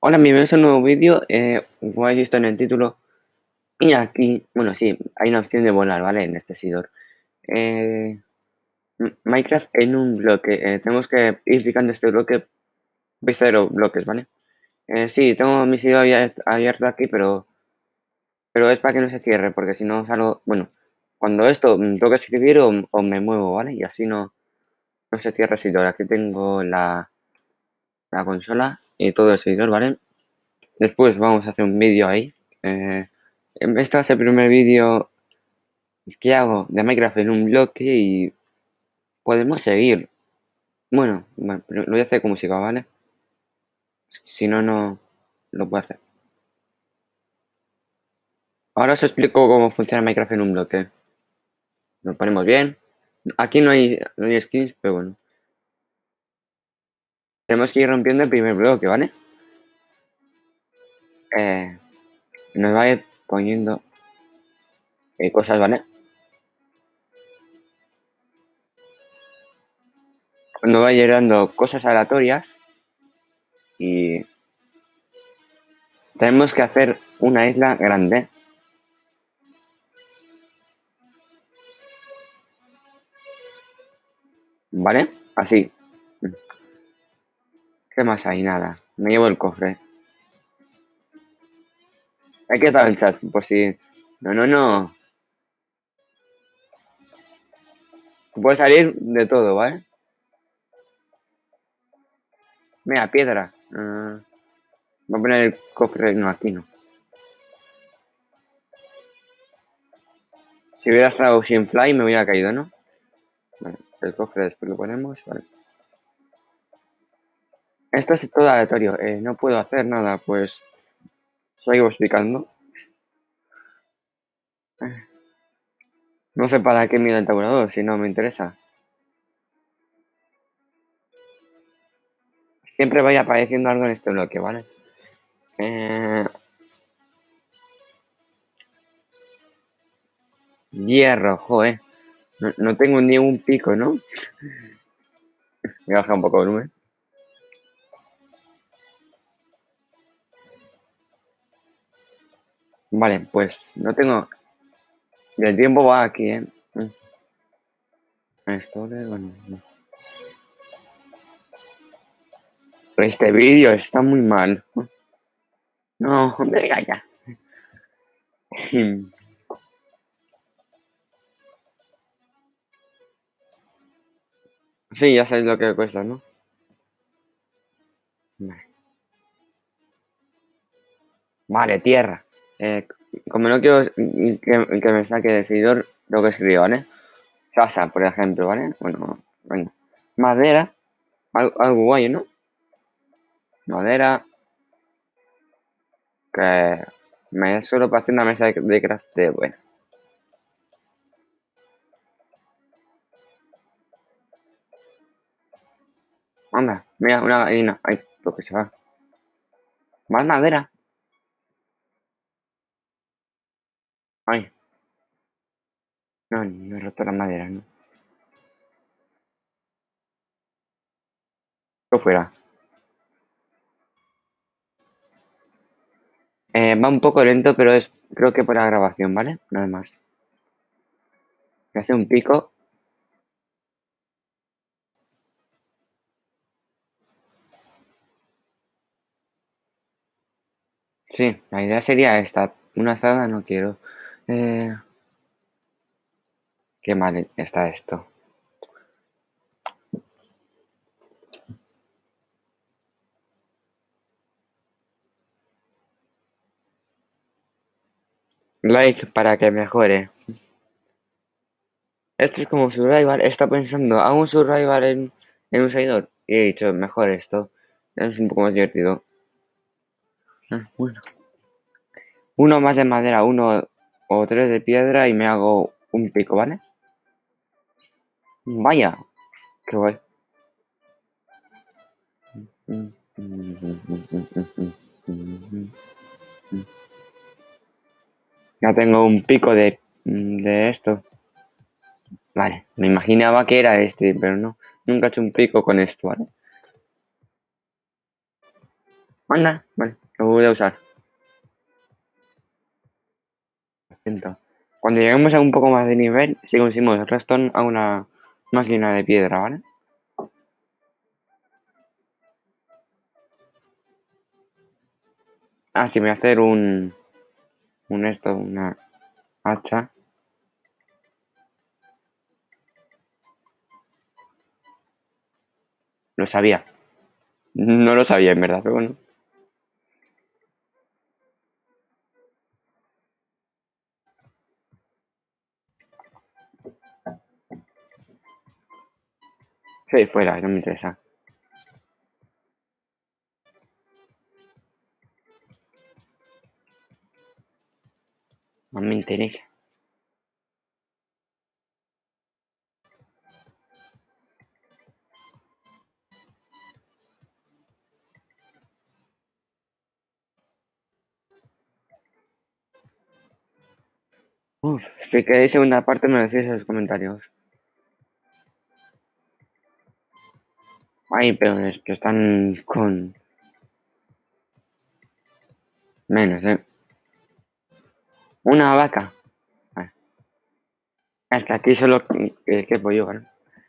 Hola, bienvenidos a un nuevo vídeo. Como habéis visto en el título, y aquí, bueno, sí, hay una opción de volar, ¿vale? En este servidor. Minecraft en un bloque. Tenemos que ir picando este bloque, de 0 bloques, ¿vale? Sí, tengo mi servidor abierto aquí, pero es para que no se cierre, porque si no salgo, bueno, cuando esto tengo que escribir o me muevo, ¿vale? Y así no se cierra el servidor. Aquí tengo la consola y todo el servidor, ¿vale? Después vamos a hacer un vídeo ahí. Eh, este va a ser el primer vídeo que hago de Minecraft en un bloque y podemos seguir. Bueno, pero lo voy a hacer con música, ¿vale? Si no, no lo puedo hacer. Ahora os explico cómo funciona Minecraft en un bloque. Nos ponemos bien. Aquí no hay skins, pero bueno. Tenemos que ir rompiendo el primer bloque, ¿vale? Eh, Nos va a ir poniendo cosas, ¿vale? Nos va a ir dando cosas aleatorias y tenemos que hacer una isla grande, ¿vale? Así. ¿Qué más hay? Nada. Me llevo el cofre. Hay que dar el chat, por si... No. Puede salir de todo, ¿vale? Mira, piedra. Voy a poner el cofre... No, aquí no. Si hubiera estado sin fly me hubiera caído, ¿no? Vale, el cofre después lo ponemos, vale. Esto es todo aleatorio. No puedo hacer nada, pues... Sigo explicando. No sé para qué miro el tabulador, si no me interesa. Siempre vaya apareciendo algo en este bloque, ¿vale? Hierro, joder. No tengo ni un pico, ¿no? Voy a bajar un poco el volumen. Vale, pues no tengo... El tiempo va aquí, ¿eh? Esto, bueno, no. Pero este vídeo está muy mal. No, venga ya. Sí, ya sabéis lo que cuesta, ¿no? Vale, tierra. Como no quiero que me saque de seguidor, lo que escribo, ¿vale? Casa, por ejemplo, ¿vale? Bueno, venga. Madera. Algo guay, ¿no? Madera. Que me es solo para hacer una mesa de crafteo, bueno. Anda, mira, una gallina. Ay, lo que se va. Más madera. Ay, no he roto la madera, ¿no? Yo fuera. Va un poco lento, pero es creo que por la grabación, ¿vale? Nada más. Me hace un pico. Sí, la idea sería esta. Una azada no quiero. Eh, Qué mal está esto. Like para que mejore. Esto es como survival. Está pensando, hago un survival en un servidor. Y he dicho, mejor esto. Es un poco más divertido. Bueno. Uno más de madera, uno o tres de piedra y me hago un pico, ¿vale? Vaya, qué guay. Ya tengo un pico de esto. Vale, me imaginaba que era este, pero no. Nunca he hecho un pico con esto, ¿vale? Anda, vale, lo voy a usar. Lo siento. Cuando lleguemos a un poco más de nivel, si conseguimos redstone a una máquina de piedra, ¿vale? Ah, sí, me voy a hacer una hacha. Lo sabía. No lo sabía en verdad, pero bueno. Sí, fuera, no me interesa. No me interesa. Uf, si queréis segunda parte me lo decís en los comentarios. Ay, pero es que están con menos, ¿eh? Una vaca. Vale. Es que aquí solo que pollo, ¿vale?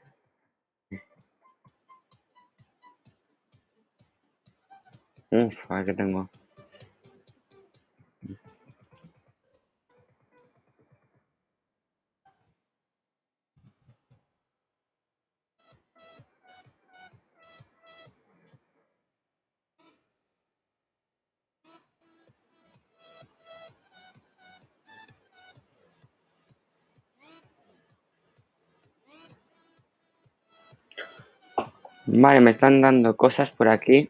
Uf, a ver qué tengo. Vale, me están dando cosas por aquí.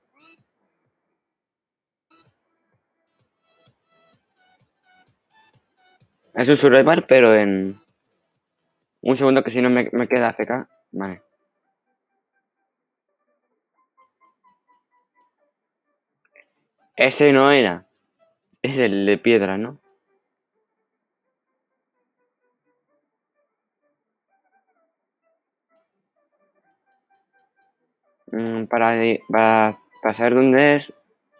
Es un survival, pero en un segundo que si no me queda AFK. Vale. Ese no era. Es el de piedra, ¿no? Para saber dónde es,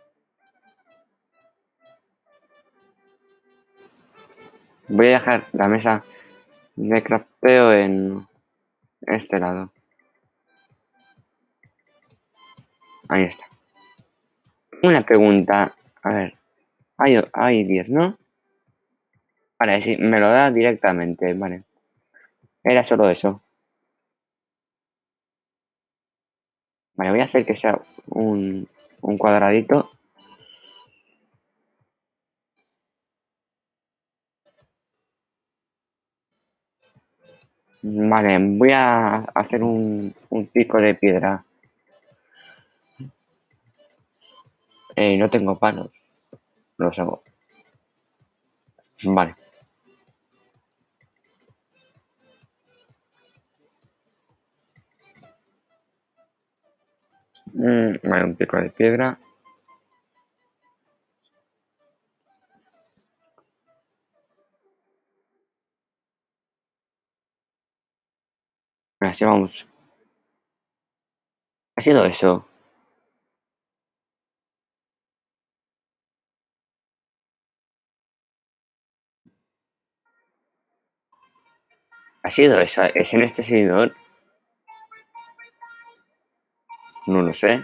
voy a dejar la mesa de crafteo en este lado. Ahí está. Una pregunta. A ver, hay 10, ¿no? Vale, sí, me lo da directamente, vale. Era solo eso. Vale, voy a hacer que sea un cuadradito. Vale, voy a hacer un pico de piedra. No tengo palos. Los hago. Vale. Vale, un pico de piedra. Así vamos. Ha sido eso. Ha sido eso. ¿Es en este seguidor? No lo sé.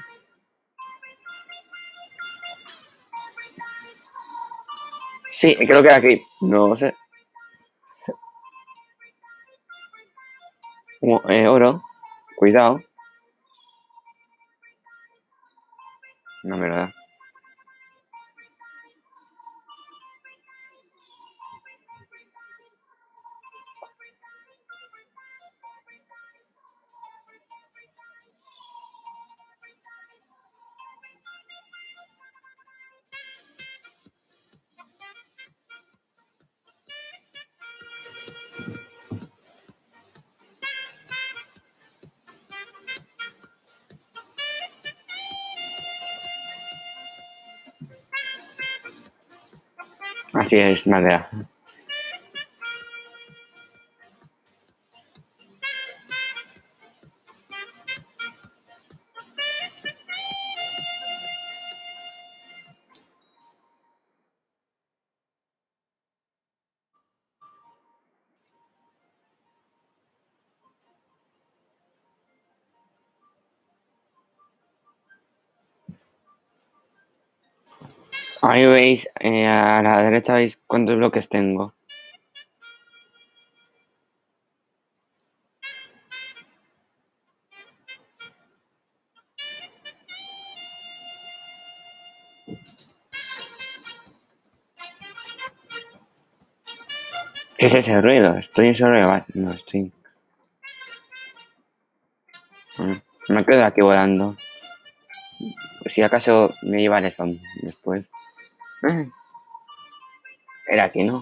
Sí, creo que era aquí. No lo sé. Oro. Cuidado. No me lo da. Así es, madera. Ahí veis, a la derecha veis cuántos bloques tengo. ¿Qué es ese ruido? Estoy en sobre... No, estoy... Me quedo aquí volando. Si acaso me lleva el eso después. Eh, Era aquí, ¿no?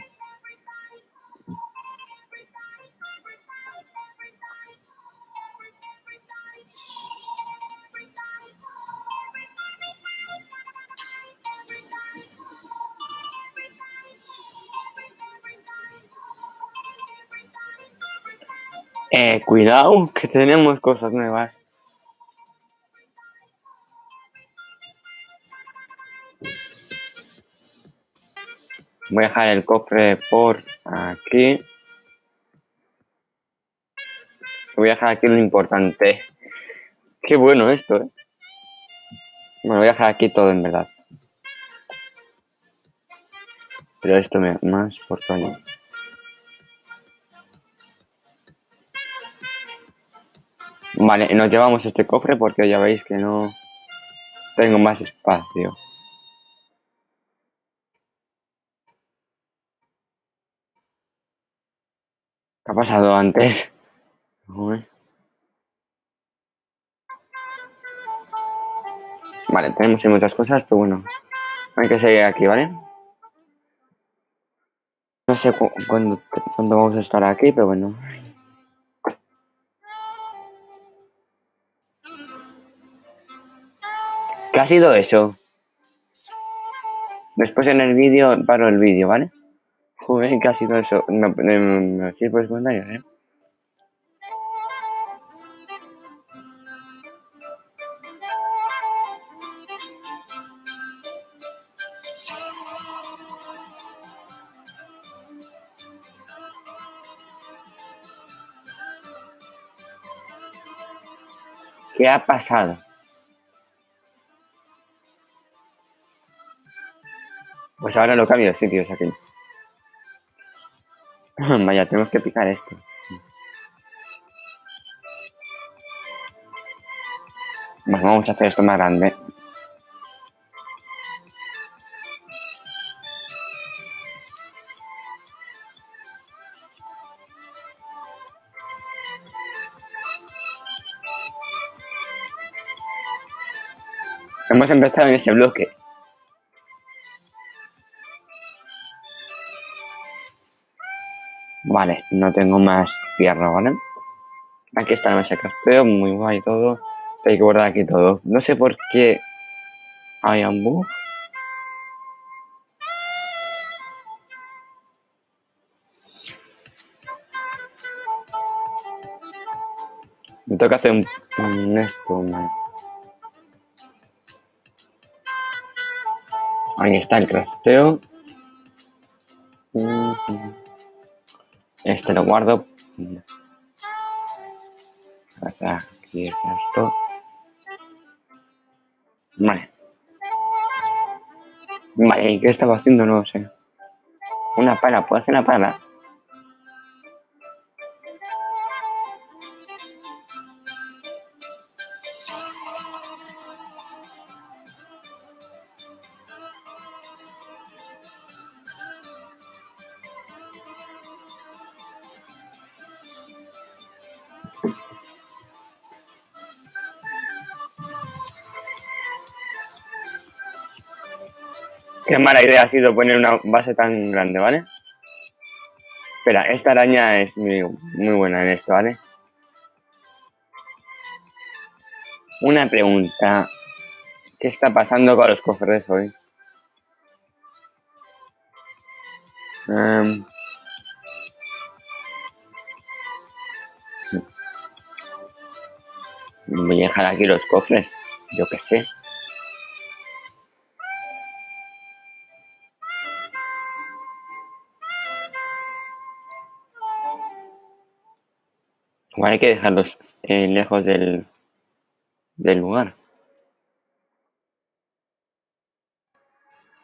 Cuidado, que tenemos cosas nuevas. Voy a dejar el cofre por aquí. Voy a dejar aquí lo importante. Qué bueno esto, ¿eh? Bueno, voy a dejar aquí todo en verdad. Pero esto me más por coño. Vale, nos llevamos este cofre porque ya veis que no tengo más espacio. ¿Qué ha pasado antes? Uy. Vale, tenemos ahí muchas cosas, pero bueno. Hay que seguir aquí, ¿vale? No sé cuándo vamos a estar aquí, pero bueno. ¿Qué ha sido eso? Después en el vídeo, paro el vídeo, ¿vale? Joder, ¿qué ha sido eso? Me decís por los comentarios, ¿eh? ¿Qué ha pasado? Pues ahora lo cambio de sitio, o sea que... Vaya, tenemos que picar esto. Pues vamos a hacer esto más grande. Hemos empezado en ese bloque. Vale, no tengo más tierra, ¿vale? Aquí está la mesa de crafteo, muy guay todo. Hay que guardar aquí todo. No sé por qué hay un bug. Me toca hacer un esto. Ahí está el crafteo. Este lo guardo. Aquí está esto. Vale. Vale, ¿y qué estaba haciendo? No sé. Una pala, ¿puedo hacer una pala? Qué mala idea ha sido poner una base tan grande, ¿vale? Espera, esta araña es muy buena en esto, ¿vale? Una pregunta. ¿Qué está pasando con los cofres hoy? Voy a dejar aquí los cofres. Yo qué sé. Igual hay que dejarlos lejos del lugar.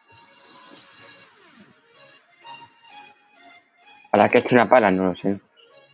¿Para qué he hecho una pala? No lo sé.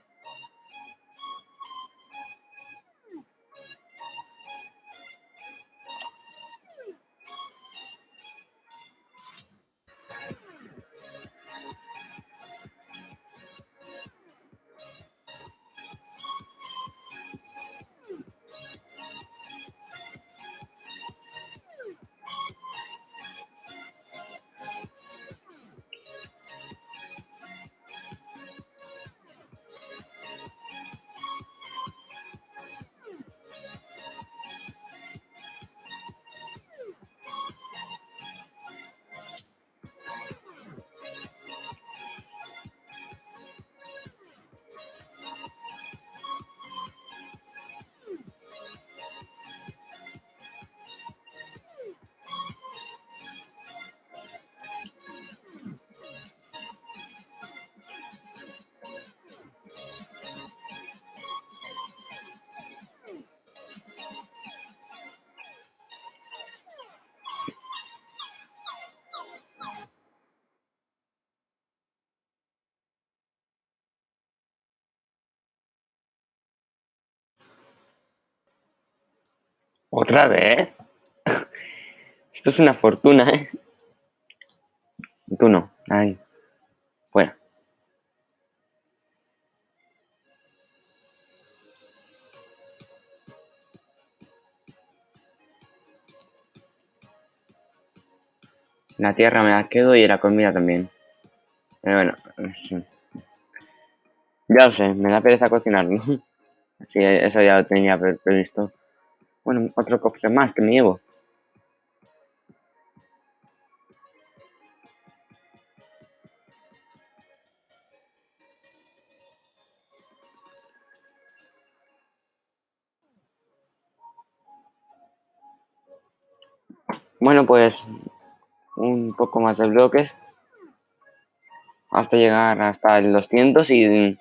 ¿Otra vez? Esto es una fortuna, ¿eh? Tú no. Ay, fuera. La tierra me la quedo y la comida también. Pero bueno, sí. Ya lo sé, me da pereza cocinarlo. Sí, eso ya lo tenía previsto. Bueno, otro cofre más que me llevo. Bueno, pues un poco más de bloques hasta llegar hasta el 200 y...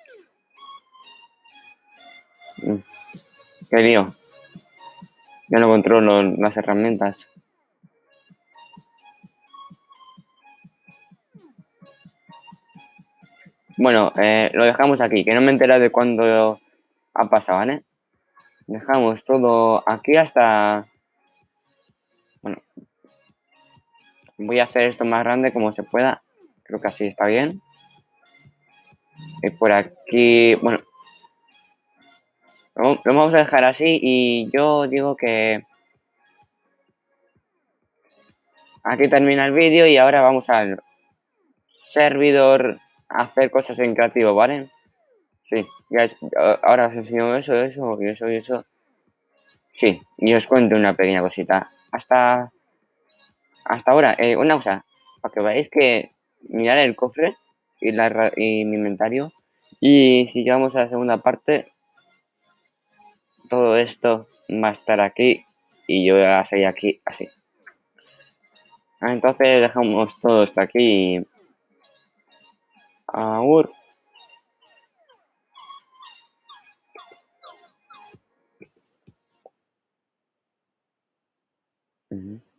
qué lío. Ya no controlo las herramientas. Bueno, lo dejamos aquí, que no me entero de cuándo ha pasado, ¿vale? Dejamos todo aquí hasta... Bueno, voy a hacer esto más grande como se pueda. Creo que así está bien. Y por aquí... Bueno, lo vamos a dejar así y yo digo que aquí termina el vídeo y ahora vamos al servidor a hacer cosas en creativo, ¿vale? Sí, ahora os enseño eso. Sí, y os cuento una pequeña cosita. Hasta ahora, una cosa, para que veáis que mirar el cofre y mi inventario. Y si llegamos a la segunda parte, todo esto va a estar aquí y yo voy a seguir aquí así. Entonces dejamos todo esto aquí. Aur. Ujú.